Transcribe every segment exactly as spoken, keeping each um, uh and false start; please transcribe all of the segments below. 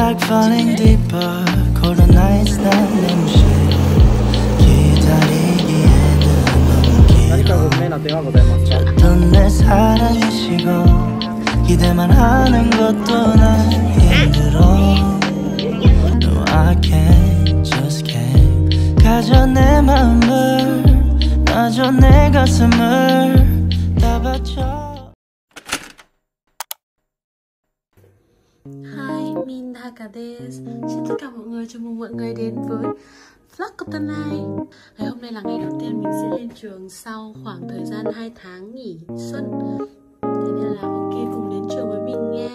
like falling deeper. Cold nights 난 너무 싫어. 기다리기에는 너무 길어. 줬던 내 사랑이시고 기대만 하는 것도 난 힘들어. No, I can't, just can't. 가져 내 마음을 놔줘 내 가슴을 다 바쳐. Hi, Min Dhaka des. Xin tất cả mọi người, chào mừng mọi người đến với vlog của tuần này. Ngày hôm nay là ngày đầu tiên mình sẽ lên trường sau khoảng thời gian hai tháng nghỉ xuân. Thế nên là ok, cùng đến trường với mình nha.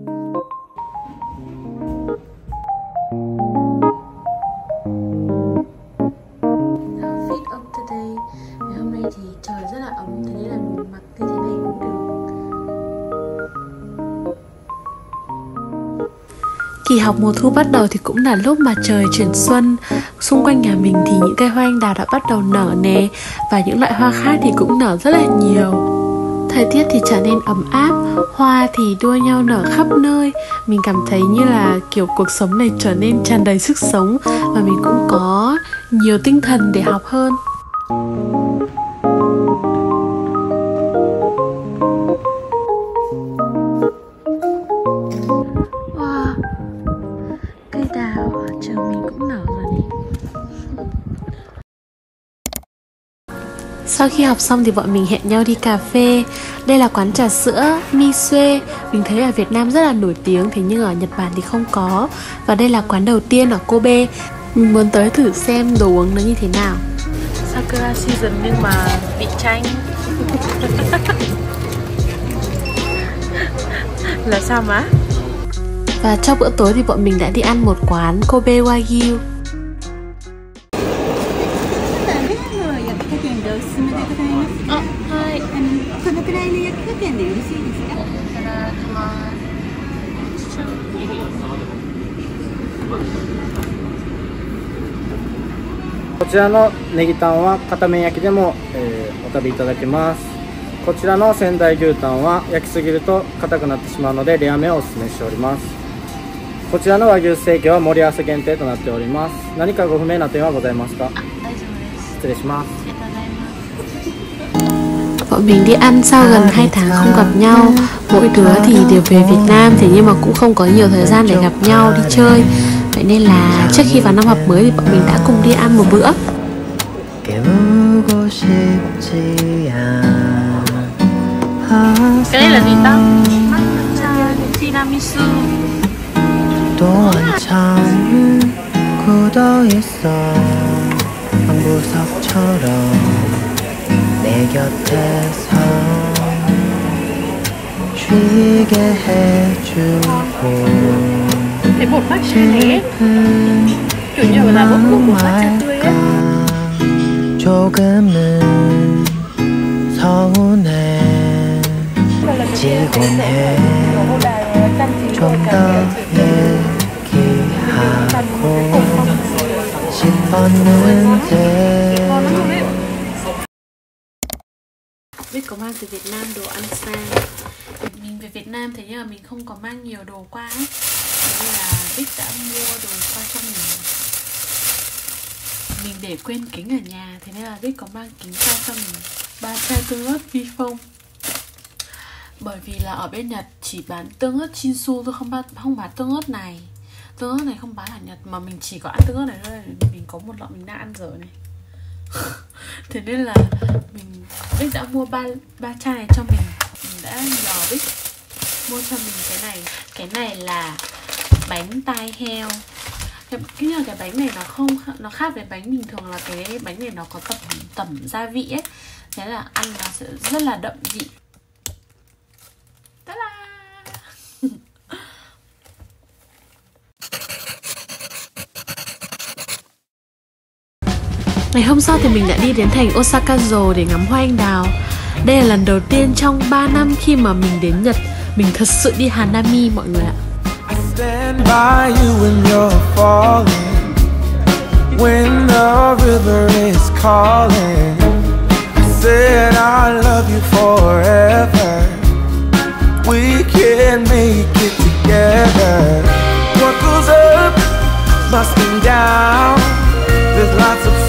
Outfit of today. Ngày hôm nay thì trời rất là ấm, thế nên là mình mặc như thế này cũng được. Kỳ học mùa thu bắt đầu thì cũng là lúc mà trời chuyển xuân. Xung quanh nhà mình thì những cây hoa anh đào đã bắt đầu nở nè. Và những loại hoa khác thì cũng nở rất là nhiều. Thời tiết thì trở nên ấm áp, hoa thì đua nhau nở khắp nơi. Mình cảm thấy như là kiểu cuộc sống này trở nên tràn đầy sức sống. Và mình cũng có nhiều tinh thần để học hơn. Sau khi học xong thì bọn mình hẹn nhau đi cà phê. Đây là quán trà sữa Misue. Mình thấy ở Việt Nam rất là nổi tiếng, thế nhưng ở Nhật Bản thì không có. Và đây là quán đầu tiên ở Kobe. Mình muốn tới thử xem đồ uống nó như thế nào. Sakura season nhưng mà vị chanh. Là sao má? Và trong bữa tối thì bọn mình đã đi ăn một quán Kobe Wagyu. こちらのネギタンは片面焼きでも、えー、お食べいただけます。こちらの仙台牛タンは焼きすぎると硬くなってしまうのでレアめをおすすめしております。こちらの和牛ステーキは盛り合わせ限定となっております。何かご不明な点はございますか？失礼します。 Bọn mình đi ăn sau gần hai tháng không gặp nhau. Mỗi đứa thì đều về Việt Nam, thế nhưng mà cũng không có nhiều thời gian để gặp nhau đi chơi. Vậy nên là trước khi vào năm học mới thì bọn mình đã cùng đi ăn một bữa. Cái này là gì ta? Matcha tiramisu. 내 곁에서 쉬게 해주고 Cái bột matcha này ấy, kiểu như là bột bột matcha tươi ấy. 조금은 서운해지곤 해. 좀 더 얘기하고 싶었는데. Biết có mang từ Việt Nam đồ ăn sang. Mình về Việt Nam thế nhưng mà mình không có mang nhiều đồ qua ấy. Thế nên là Bích đã mua đồ qua cho mình. Mình để quên kính ở nhà, thế nên là Bích có mang kính qua cho mình. Ba chai tương ớt Vifong. Bởi vì là ở bên Nhật chỉ bán tương ớt Chinsu thôi, không bán, không bán tương ớt này. Tương ớt này không bán ở Nhật, mà mình chỉ có ăn tương ớt này thôi. Mình có một lọ mình đang ăn rồi này. Thế nên là mình Bích đã mua ba ba chai này cho mình. Mình đã nhờ Bích mua cho mình cái này. Cái này là bánh tai heo. Cái, cái như là cái bánh này nó không nó khác với bánh bình thường, là cái bánh này nó có tẩm tẩm gia vị ấy. Thế là ăn nó sẽ rất là đậm vị. Ta-da! Ngày hôm sau thì mình đã đi đến thành Osakazo để ngắm hoa anh đào. Đây là lần đầu tiên trong ba năm khi mà mình đến Nhật, mình thật sự đi Hanami mọi người ạ. Stand by you when you're falling, when the river is calling. I said I love you forever. We can make it together. What goes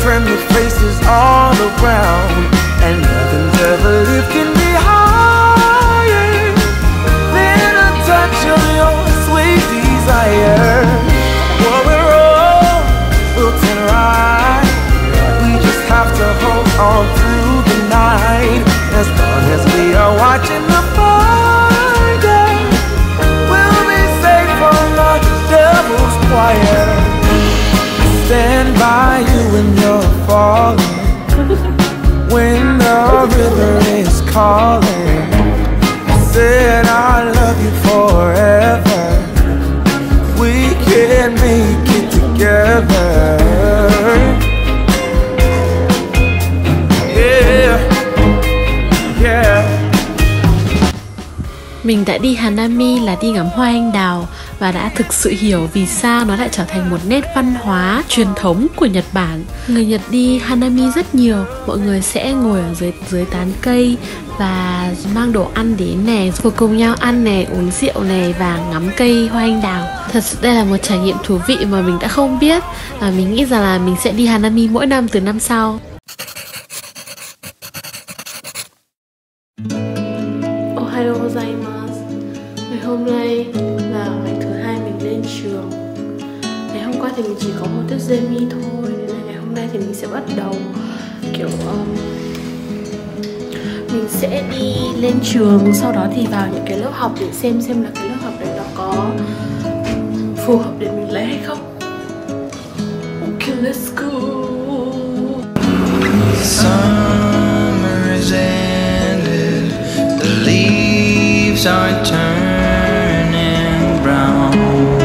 friendly faces all around, and nothing's ever lifting me higher than a touch of your sweet desire. Well, we're all built in right. We just have to hold on through the night. As long as we are watching the fire, we'll be safe from the devil's choir. I stand by you when you're falling, when the river is calling. I said I love you forever. We can make it together. Yeah, yeah. Mình đã đi Hanami là đi ngắm hoa anh đào và đã thực sự hiểu vì sao nó lại trở thành một nét văn hóa truyền thống của Nhật Bản. Người Nhật đi Hanami rất nhiều, mọi người sẽ ngồi ở dưới dưới tán cây và mang đồ ăn đến nè, rồi cùng nhau ăn nè, uống rượu nè và ngắm cây hoa anh đào. Thật sự đây là một trải nghiệm thú vị mà mình đã không biết, và mình nghĩ rằng là mình sẽ đi Hanami mỗi năm từ năm sau. Ohayou gozaimasu. Ngày hôm nay là ngày thứ hai mình lên trường. Ngày hôm qua thì mình chỉ có một tiết Zemi thôi, nên là ngày hôm nay thì mình sẽ bắt đầu kiểu um, mình sẽ đi lên trường, sau đó thì vào những cái lớp học để xem xem là cái lớp học đấy nó có phù hợp để mình lấy hay không. Okay, let's go. Summer is ended, the leaves are turning brown,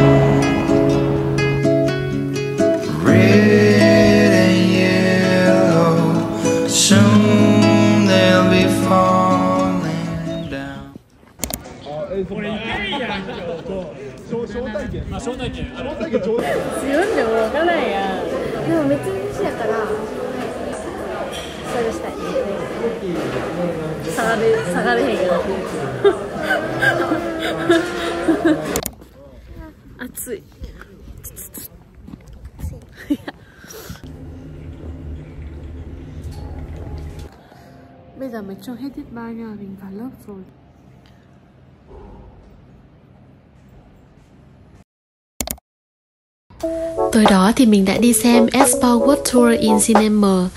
red and yellow, soon they'll be falling down. これいないやん。招待券。あ、招待券。招待券ちょうだい。 強いんでもわからないやん。 でも別にしやからそれしたい。下がる下がるへんよ。 暑い。Bây giờ mới cho hết tiết ba nha, mình vào lớp rồi. Tối đó thì mình đã đi xem Expo World Tour in Cinema.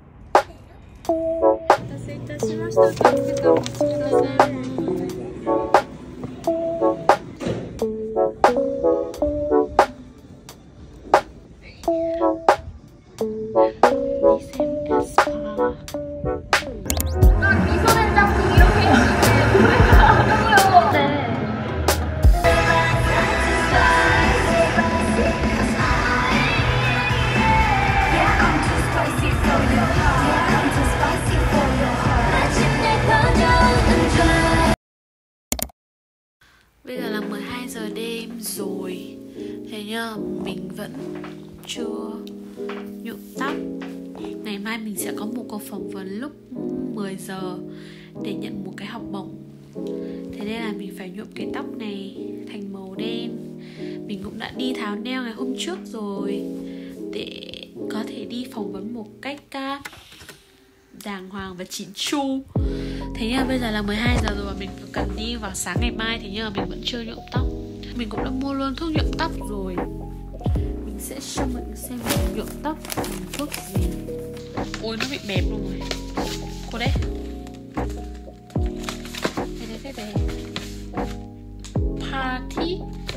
Bây giờ là mười hai giờ đêm rồi. Thế nhá, mình vẫn chưa nhuộm tóc. Ngày mai mình sẽ có một cuộc phỏng vấn lúc mười giờ để nhận một cái học bổng. Thế nên là mình phải nhuộm cái tóc này thành màu đen. Mình cũng đã đi tháo nail ngày hôm trước rồi, để có thể đi phỏng vấn một cách đàng hoàng và chỉn chu. Thế nhưng mà bây giờ là mười hai giờ rồi và mình cần đi vào sáng ngày mai. Thế nhưng mà mình vẫn chưa nhuộm tóc. Mình cũng đã mua luôn thuốc nhuộm tóc rồi. Mình sẽ cho mọi người xem mình nhuộm tóc bằng thuốc gì. Ôi nó bị bẹp luôn rồi. Cô đấy. Đây đây đây đây. Party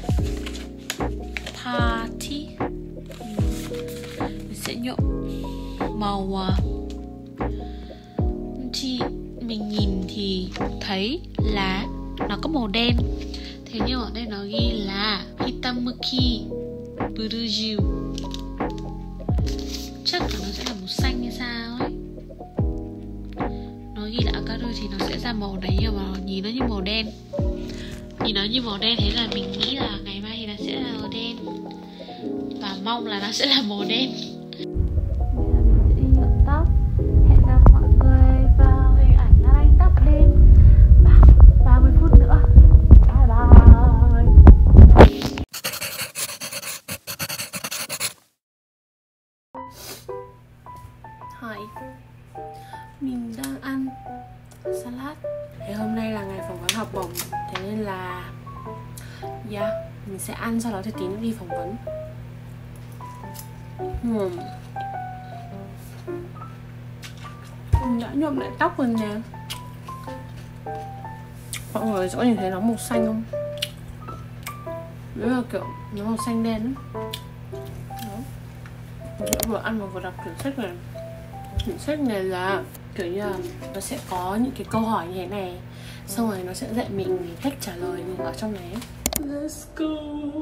Party. Mình sẽ nhuộm màu thì mình nhìn thì thấy là nó có màu đen. Thế nhưng ở đây nó ghi là Hitamuki Buruju. Chắc là nó sẽ là màu xanh hay sao ấy. Nó ghi là Akaru thì nó sẽ ra màu đấy, nhưng mà nhìn nó như màu đen. Nhìn nó như màu đen, thế là mình nghĩ là ngày mai thì nó sẽ là màu đen. Và mong là nó sẽ là màu đen. Hi. Mình đang ăn salad. Thì hôm nay là ngày phỏng vấn học bổng, thế nên là yeah, mình sẽ ăn sau đó thì tí nữa đi phỏng vấn. uhm. Mình đã nhuộm lại tóc rồi nè. Mọi người có nhìn thấy nó màu xanh không? Nếu là kiểu nó màu xanh đen đó. Mình sẽ vừa ăn và vừa đọc quyển sách này. Quyển sách này là kiểu như là nó sẽ có những cái câu hỏi như thế này, xong rồi nó sẽ dạy mình cách trả lời ở trong này. Let's go.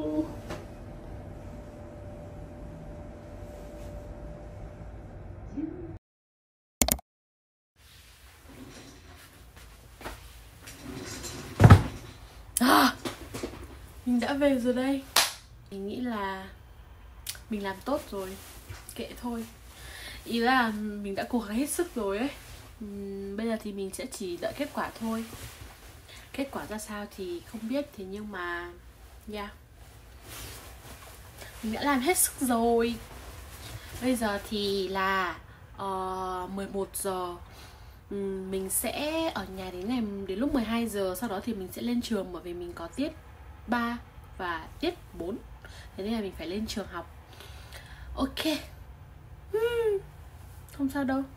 À, mình đã về rồi đây. Mình nghĩ là mình làm tốt rồi, kệ thôi. Ý là mình đã cố gắng hết sức rồi ấy. uhm, Bây giờ thì mình sẽ chỉ đợi kết quả thôi. Kết quả ra sao thì không biết, thế nhưng mà yeah, mình đã làm hết sức rồi. Bây giờ thì là uh, mười một giờ. uhm, Mình sẽ ở nhà đến ngày đến lúc mười hai giờ. Sau đó thì mình sẽ lên trường, bởi vì mình có tiết ba và tiết bốn, thế nên là mình phải lên trường học. Ok. hmm, Không sao đâu.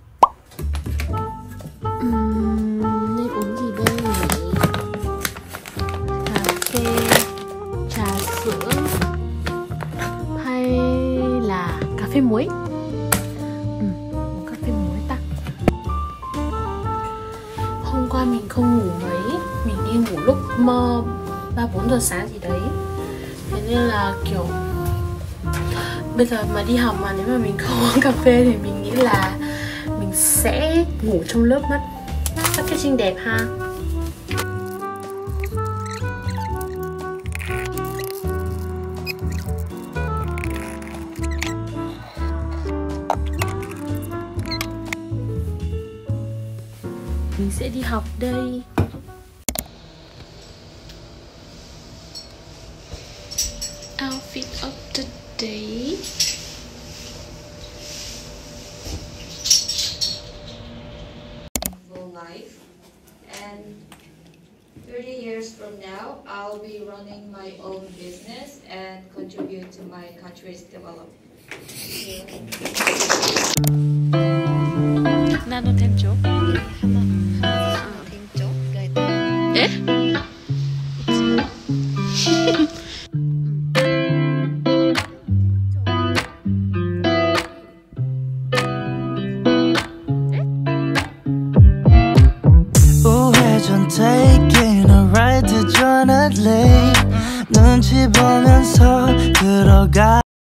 uhm, Nên uống gì đây nhỉ? Cà phê, trà sữa hay là cà phê muối? uhm, Uống cà phê muối ta. Hôm qua mình không ngủ mấy, mình đi ngủ lúc mơ ba bốn giờ sáng gì đấy, thế nên là kiểu bây giờ mà đi học mà nếu mà mình không uống cà phê thì mình nghĩ là mình sẽ ngủ trong lớp mất. Chắc cái xinh đẹp ha. Mình sẽ đi học đây. Outfit of the day. Life, and thirty years from now I'll be running my own business and contribute to my country's development. 나도 thêm chỗ. 하나 하나 thêm chỗ gầy. 에? Taking a ride to Jonathan Lake 눈치 보면서 들어가